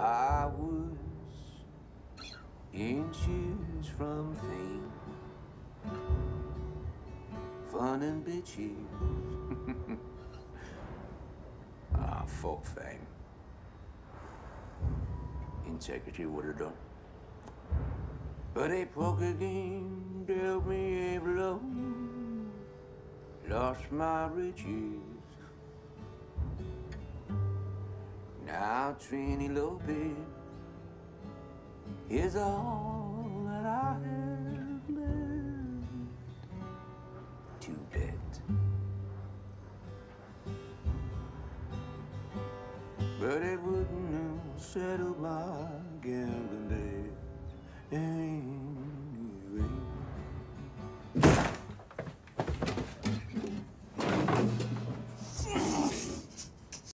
I was inches from fame, fun and bitches. Fuck fame. Integrity would have done. But a poker game dealt me a blow. Lost my riches. Now Trini Lopez is all that I have left to bet. But it wouldn't have settled my gambling debt.